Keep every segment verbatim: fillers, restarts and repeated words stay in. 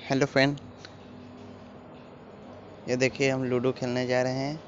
Hello friend, ये देखिए हम लूडो खेलने जा रहे हैं।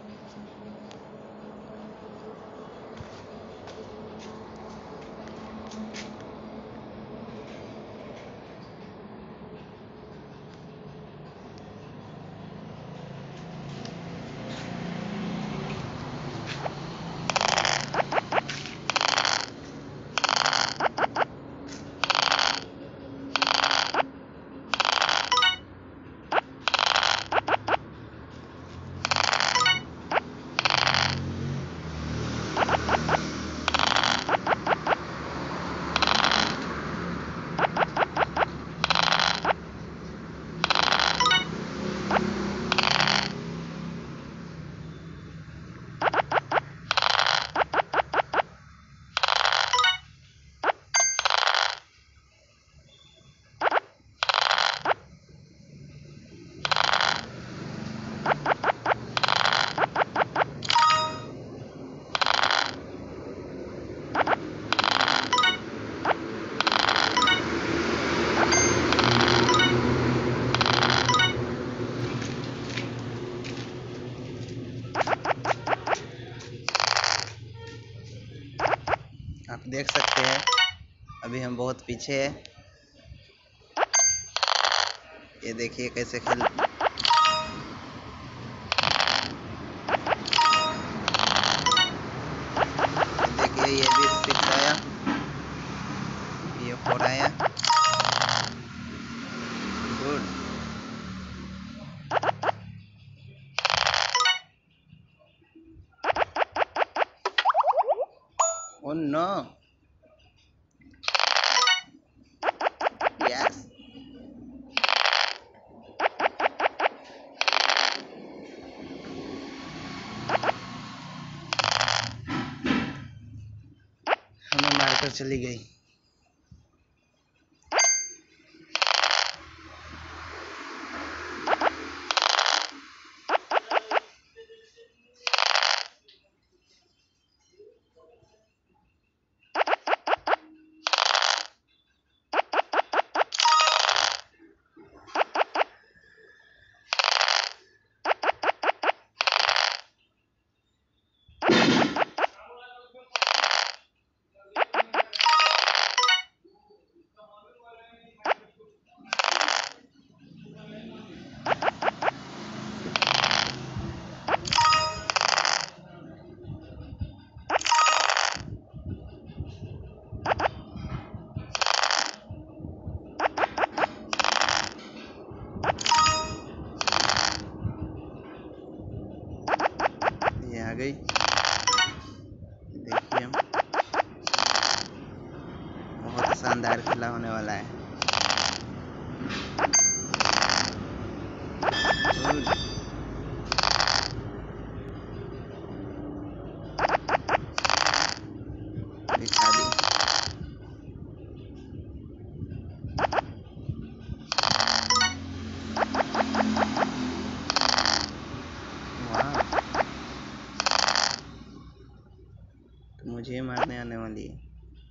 आप देख सकते हैं अभी हम बहुत पीछे हैं। ये देखिए कैसे खेल देखिए ये भी सिक्स आया, ये फोर आया। गुड। Oh no. Yes. हमें मारकर चली गई। ये आ गई। देखिए हम बहुत शानदार खेला होने वाला है। दिखा दी। वाह, तो मुझे मारने आने वाली है।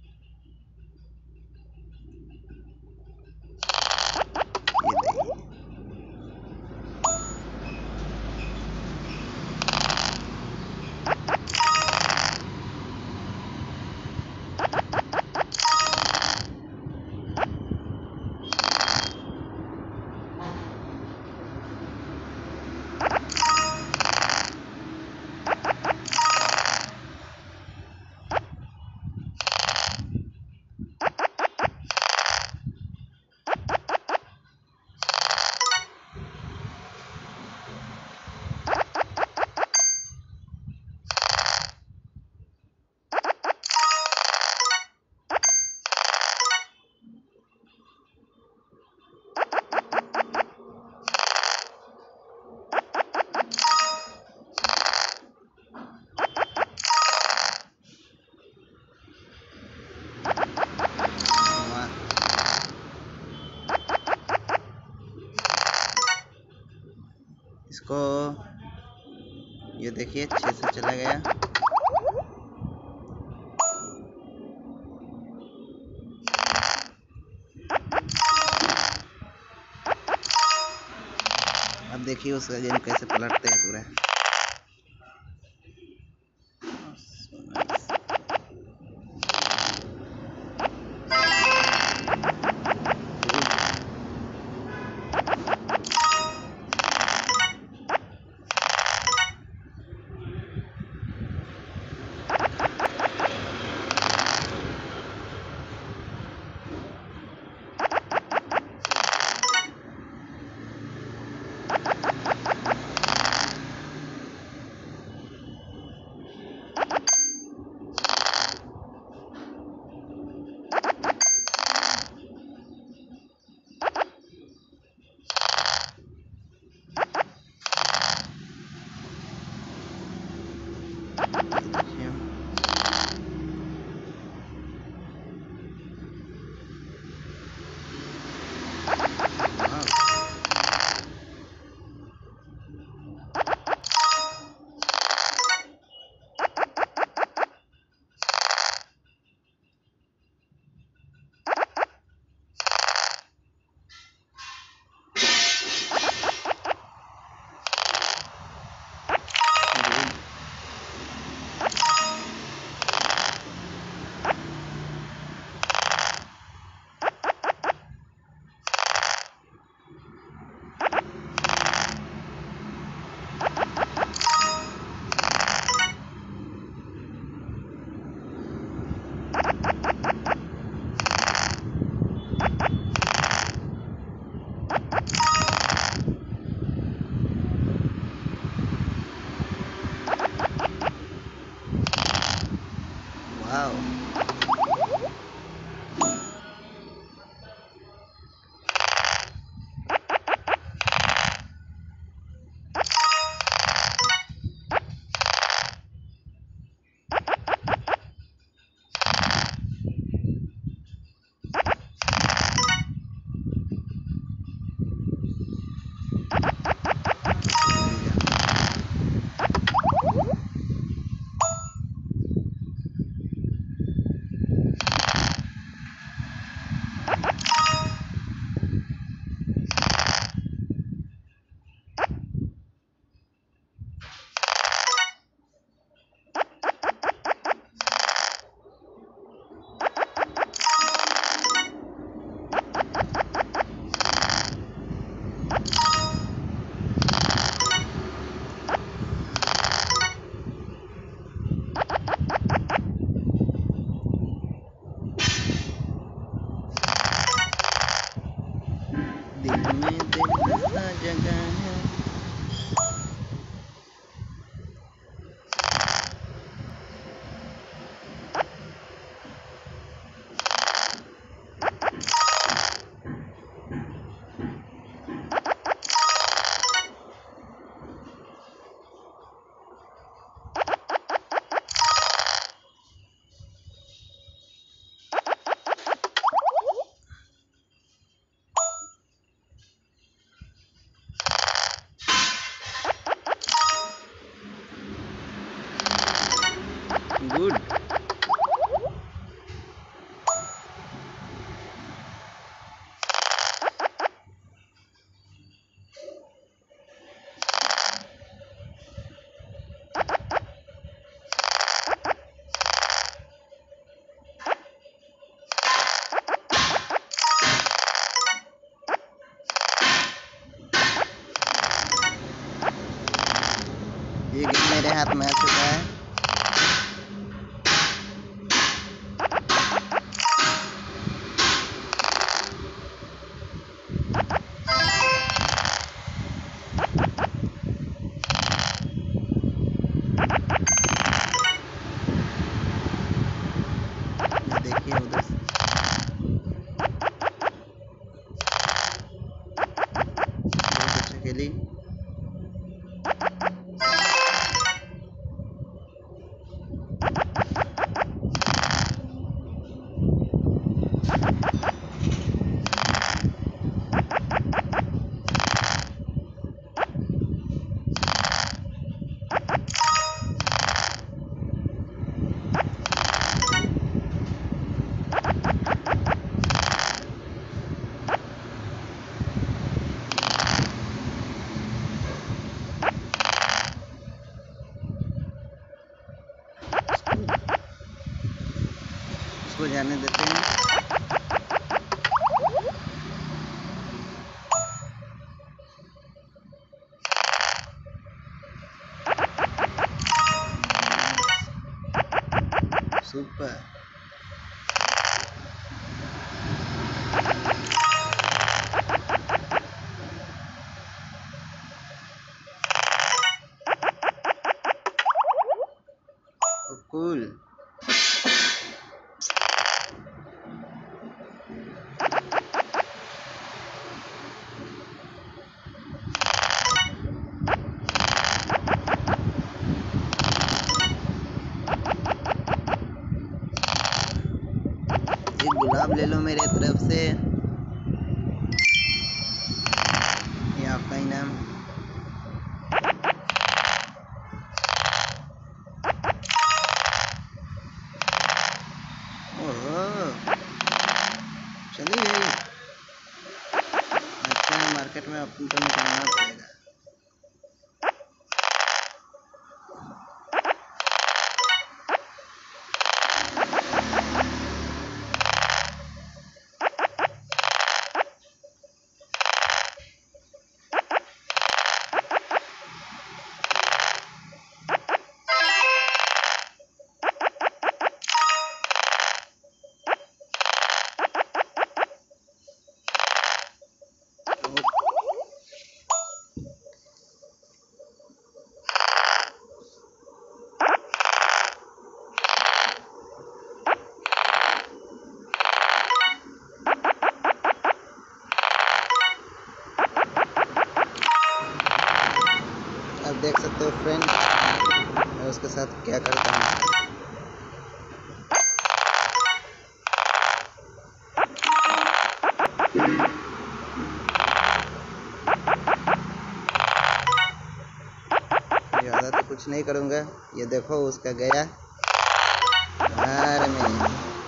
ये देखिए इसको, ये देखिए छह से चला गया। देखिए उसका गेम कैसे पलटते हैं पूरा। Good. ये गेम मेरे हाथ में आ चुका है। देखिए उधर से बहुत अच्छा खेली। इसको जाने देते हैं। सुपर। कूल। एक गुलाब ले लो मेरे तरफ से, ये आपका इनाम। ओहो, चलिए अच्छा है, मार्केट में अपन को निकलना पड़ेगा। आप देख सकते हो फ्रेंड, मैं उसके साथ क्या करता हूँ। ज़्यादा तो कुछ नहीं करूँगा, ये देखो उसका गया बाहर में।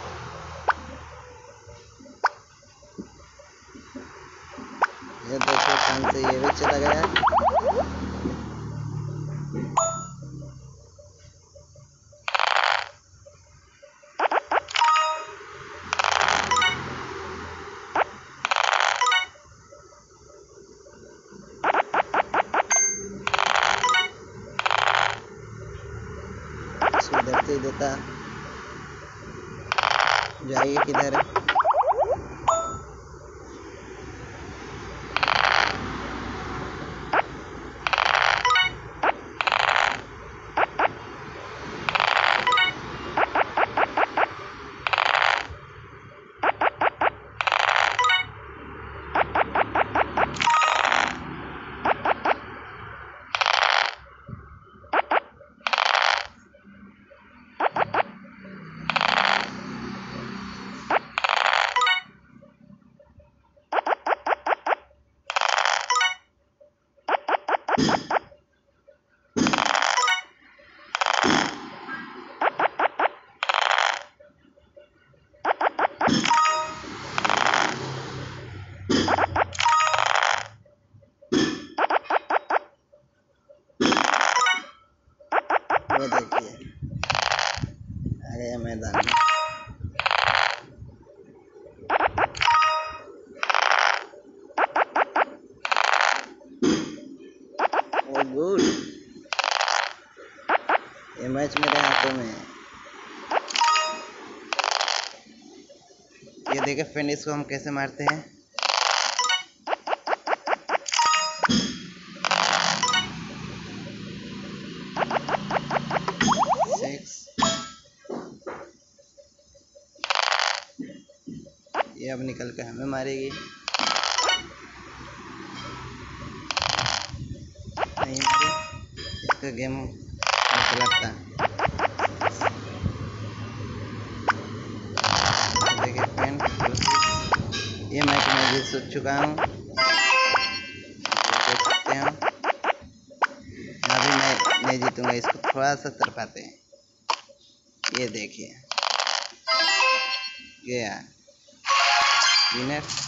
ये देखो कान से ये भी चला गया। इसको इधर से देता, जाइए किधर। वो देखिए आ गया मैदान में। ओ गुड, ये मैच मेरे हाथों में है। ये देखे फ्रेंड, इसको हम कैसे मारते हैं। सिक्स। ये अब निकल के हमें मारेगी। नहीं मारी, इसका गेम मुझे लगता है। देखिए फ्रेंड, ये मैच मैं जीत चुका हूँ, देख सकते हैं। अभी मैं नहीं जीतूंगा, इसको थोड़ा सा तरफाते हैं। ये देखिए गया विनर।